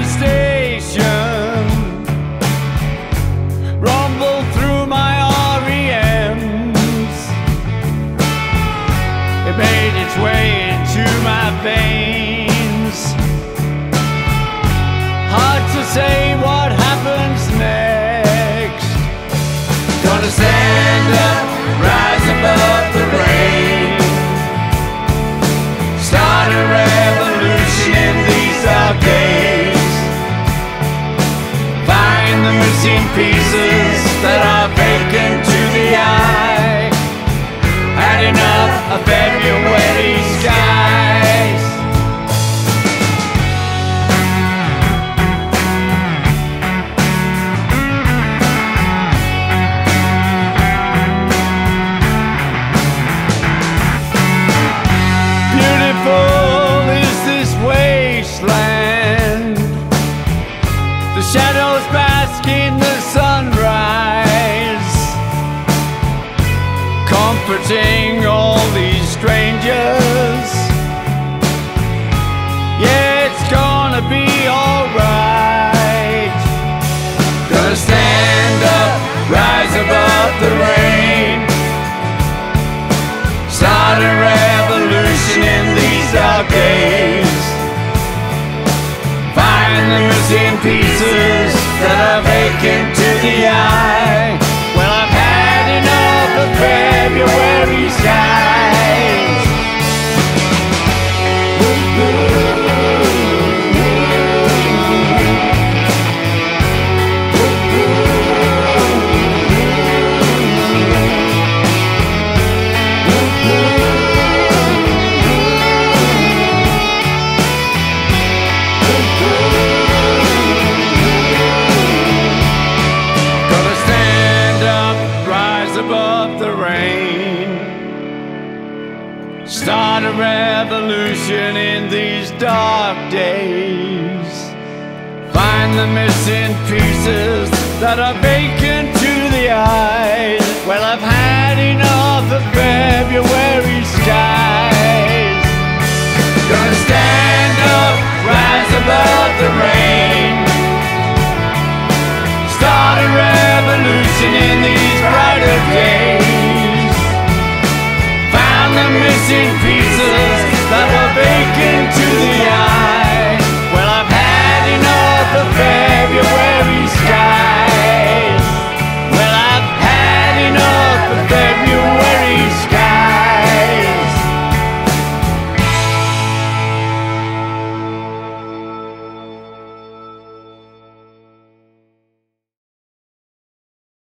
station, rumble through my REMs. It made its way into my veins. Hard to say what happens next. Gonna stand up, rise above the rain, start a revolution in these dark days. Find the missing pieces that are vacant to the eye. Had enough of February skies. Beautiful is this wasteland. The shadows bask in the sunrise, comforting all these strangers. Yeah, it's gonna be alright. Gonna stand up, rise above the rain, start a revolution in these dark days. Find the missing pieces that are vacant to the eye. Well, I've had enough of February skies. Above the rain, start a revolution in these dark days. Find the missing pieces that are vacant to the eyes. Well, I've had enough of February skies.